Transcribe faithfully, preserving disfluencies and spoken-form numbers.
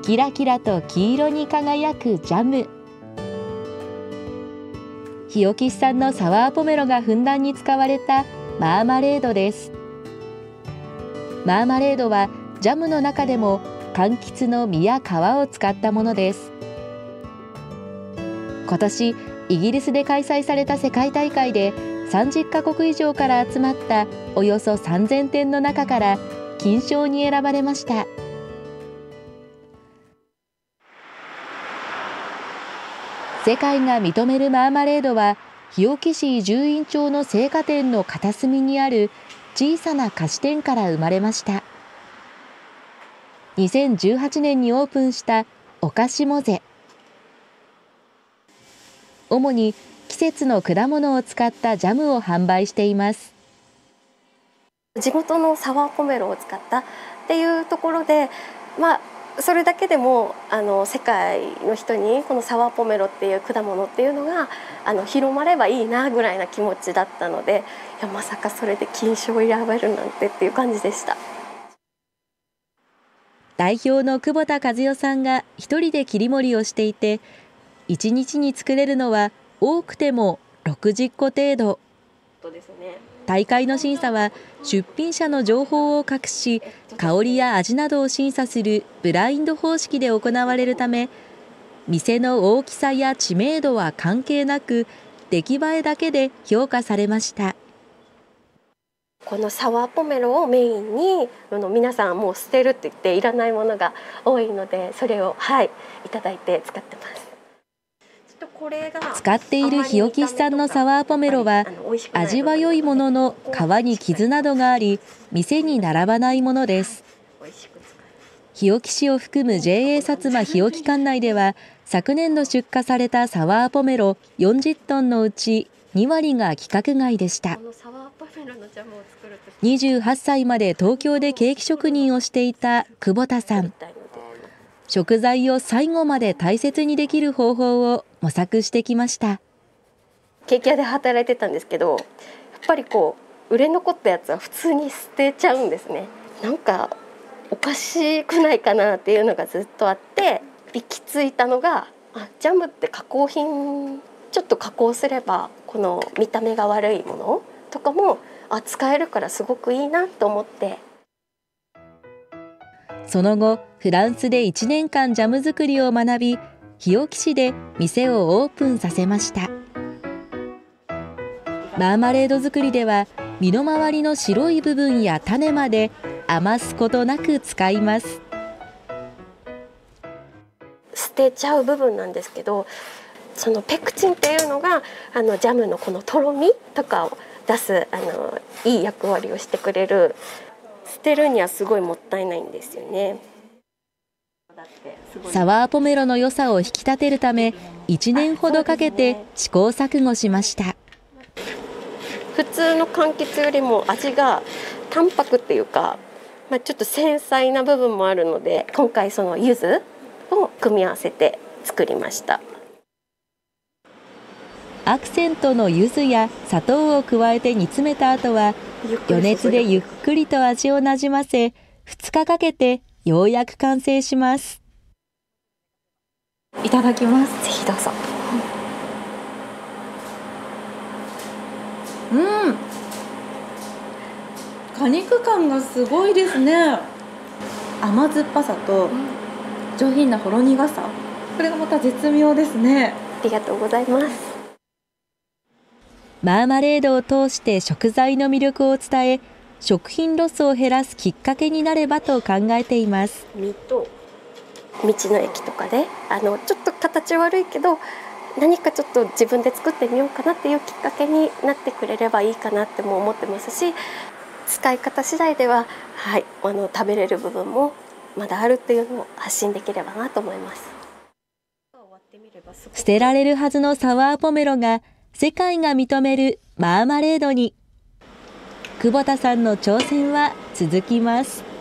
キラキラと黄色に輝くジャム。日置産のサワーポメロがふんだんに使われたマーマレードです。マーマレードはジャムの中でも柑橘の実や皮を使ったものです。今年イギリスで開催された世界大会でさんじゅっかこく以上から集まったおよそさんぜんてんの中から金賞に選ばれました。世界が認めるマーマレードは日置市伊集院町の青果店の片隅にある小さな菓子店から生まれました。にせんじゅうはちねんにオープンしたおかしもぜ。主に季節の果物を使ったジャムを販売しています。 地元のサワーポメロを使ったっていうところで、まあそれだけでもあの世界の人にこのサワーポメロっていう果物っていうのがあの広まればいいなぐらいな気持ちだったので、いやまさかそれで金賞を選べるなんてっていう感じでした。 代表の久保田和代さんが一人で切り盛りをしていて、いちにちに作れるのは多くてもろくじゅっこ程度。大会の審査は出品者の情報を隠し、香りや味などを審査するブラインド方式で行われるため、店の大きさや知名度は関係なく出来栄えだけで評価されました。 このサワーポメロをメインに皆さんもう捨てるって言っていらないものが多いので、それをはいいただいて使ってます。 使っている日置産のサワーポメロは味は良いものの皮に傷などがあり店に並ばないものです。日置市を含む ジェーエー 薩摩日置管内では昨年度出荷されたサワーポメロよんじゅっトンのうちにわりが規格外でした。にじゅうはっさいまで東京でケーキ職人をしていた久保田さん。食材を最後まで大切にできる方法を模索してきました。 ケーキ屋で働いてたんですけど、やっぱりこう売れ残ったやつは普通に捨てちゃうんですね。なんかおかしくないかなっていうのがずっとあって、行き着いたのがあジャムって加工品ちょっと加工すればこの見た目が悪いものとかもあ使えるからすごくいいなと思って。 その後フランスでいちねんかんジャム作りを学び、日置市で店をオープンさせました。マーマレード作りでは身の回りの白い部分や種まで余すことなく使います。 捨てちゃう部分なんですけど、そのペクチンっていうのがあのジャムのこのとろみとかを出すあのいい役割をしてくれる。捨てるにはすごいもったいないんですよね。 サワーポメロの良さを引き立てるためいちねんほどかけて試行錯誤しました。 普通の柑橘よりも味が淡白っていうか、まあ、ちょっと繊細な部分もあるので、今回その柚子を組み合わせて作りました。 アクセントの柚子や砂糖を加えて煮詰めた後は余熱でゆっくりと味をなじませふつかかけてようやく完成します。 いただきます。ぜひどうぞ。 うん、果肉感がすごいですね。甘酸っぱさと上品なほろ苦さ、これがまた絶妙ですね。 ありがとうございます。 マーマレードを通して食材の魅力を伝え、食品ロスを減らすきっかけになればと考えています。 実と道の駅とかであのちょっと形悪いけど何かちょっと自分で作ってみようかなっていうきっかけになってくれればいいかなっても思ってますし、使い方次第では、はい、あの食べれる部分もまだあるっていうのを発信できればなと思います。 捨てられるはずのサワーポメロが世界が認めるマーマレードに。久保田さんの挑戦は続きます。